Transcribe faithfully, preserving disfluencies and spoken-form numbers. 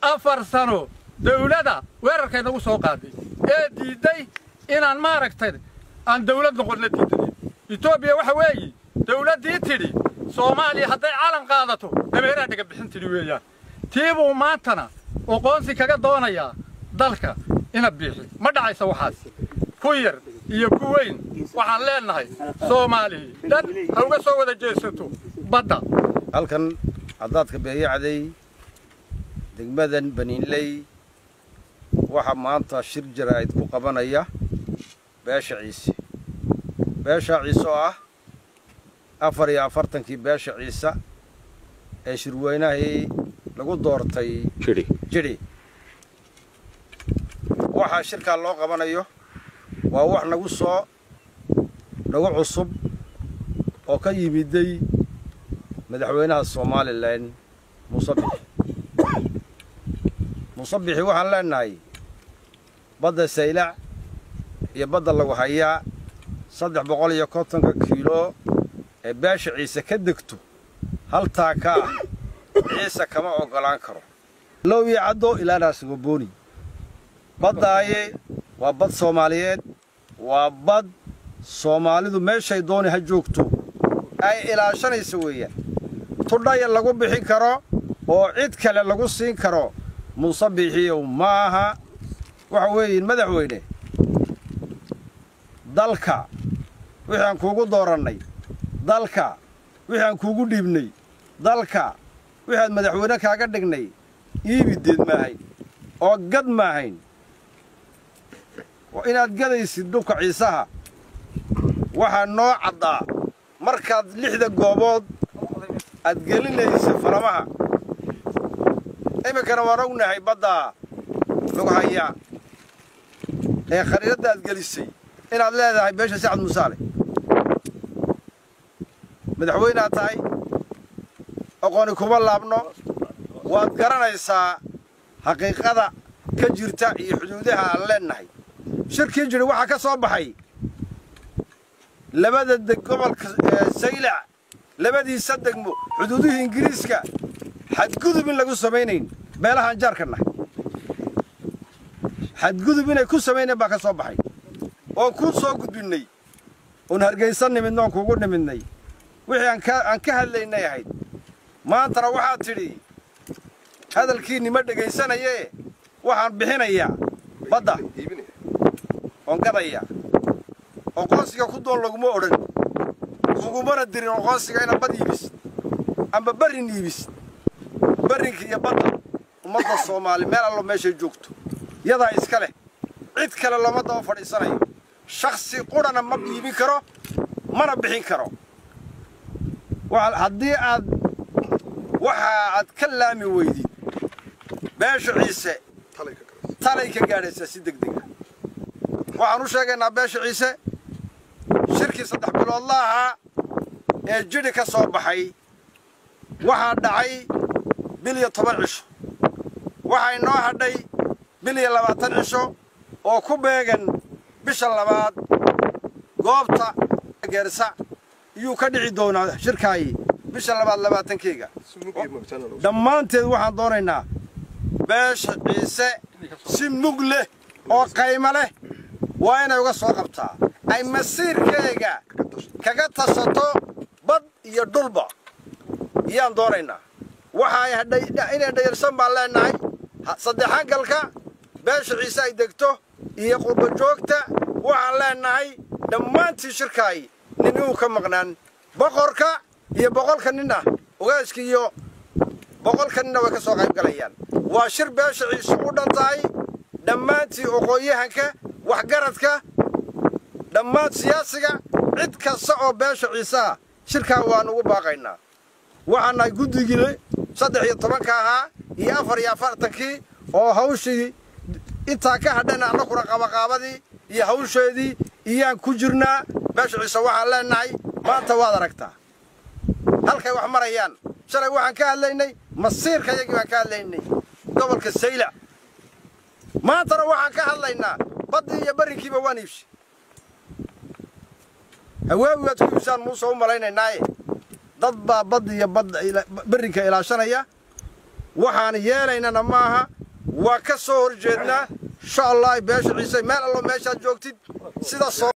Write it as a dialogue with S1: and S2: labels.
S1: afar sano dawladda weerarkay nagu soo qaaday ee diiday inaan maaragtay aan dawlad noqonna diiday Itoobiya waxa weeye dawladdii tidhi Soomaaliya hadday calan qaadato dabeeraha dhaga bixin tidhi weeyaan tiibuu maantana aqoonsi kaga doonaya dalka ina bixi ma dhacaysa waxaas ku yar iyo ku weyn waxaan leenahay Soomaaliya dad uga soo wada jeesato badda
S2: halkan cadaadka beeyacday degmadan Baniinley waxa maanta shir jaraa'id ku qabanaya beesha Ciise beesha Ciise ah afar iyo afartankii beesha Ciise ee shirweynaha lagu doortay jiri jiri waxa shirka loo qabanayo waa wax nagu soo nagu cusub oo ka yimiday madaxweynaha Soomaaliland Musabbix Musabbix waxaan leenahay badda Saylac iyo badda lagu hayaa saddex boqol iyo konton kiilo ee beesha Ciise ka degto hal taaka Ciise kama ogolaan karo loo yacdo ilaa raas gobooni badaaye waa bad Soomaaliyeed waa bad Soomaalidu meeshay dooni ha joogto ay ilaashanayso weeyaan tudhaya lagu bixin karo oo cid kale lagu siin karo Musabbix maaha waxa weeyeen madaxweyne dalka waxaan kuugu dooranay dalka waxaan kuugu dhiibnay dalka waxaan madaxweyne kaaga dhignay iibideed maahay oo gad maahayn waa inaad gadaysid dhulka Ciisaha waxa noo cadaa markaad lixda goobood aad gelinayso faramaha imikana waan ognahay badda lagu hayaa ee khariidada aad gelisay inaad leedahay beesha Sacad Musaale madaxweynaha tahay aqooni kuma laabno waad garanaysaa xaqiiqada ka jirta iyo xuduudaha aan leenahay shirkii jiri waxa ka soo baxay labada gobolka Saylac labadiisa degmo xuduudaha Ingiriiska xadgudub in lagu sameeyeen meelaha jaarkana xadgudub inay ku sameeyeen baa ka soo baxay oo ku soo gudbinay oo hargeysan nimidnoo kuugu nimidnay wixii aan ka aan ka hadlaynay ahayd maanta waxa tidhi hadalkiini ma dhageysanayee waxaan bixinayaa badda on gadaya aqoonsiga ku doon laguma oran ugumana dirin aqoonsiga ina bad iibis amba barin iibis barinka iyo badda ummadda Soomaali meel allo meesha joogto yada iska leh cid kale lama daba fadhiisanayo shakhsi qurana ma iibin karo mana bixin karo waxa hadii aad waxa aad ka laami weydid beesha Ciise talay ka gaadhaysa si degdeg ah waxaan u sheegaynaa beesha Ciise shirkii saddex bilood laha ee jiri ka soo baxay waxa dhacay bil iyo toban cisho waxay noo hadhay bil iyo labaatan cisho oo ku beegan bisha labaad goobta Geersa iyo ka dhici doona shirkaay bisha labaad labaatan-keega dhammaanteed waxaan doonaynaa beesha Ciise si mug leh oo qaymo leh waa inay uga soo qabtaa ay masiirkeega kaga tasato bad iyo dhulba iyaan doonaynaa waxa ay hadhay inay dhayirsan baa leenahay saddexan galka beesha Ciise ay degto iyo qurba joogta waxaan leenahay dhammaantii shirkaay ninuu ka maqnaan boqorka iyo boqolka nina ogaaska iyo boqolka nina way ka soo qayb galayaan waa shir beesha Ciise u dhantahay dhammaantii aqoonyahanka wax garadka dhammaan siyaasiga cid kasta oo beesha Ciise shirka waan ugu baaqaynaa waxaana guddigii saddex iyo toban ka ahaa iyo afar iyo afartankii oo hawshii inta ka hadhana anaguna qabaqaabadii iyo hawsheedii iyaan ku jirnaa beesha Ciise waxaan leenahay maanta waad aragtaa halkay wax marayaan shalay waxaan ka hadlaynay masiirka iyagii waan ka hadlaynay gobolka Saylac maanta waxaan ka hadlaynaa badii iyo barinkiiba waan iibshay hawaawi waad ku iibsaan muusoo u malaynaynaaye dad baa badii iyo barinka ilaashanaya waxaan yeelaynana maaha وكسور جدنا إن شاء الله باش عيسى مال الله ما شاد جوكتي سيدا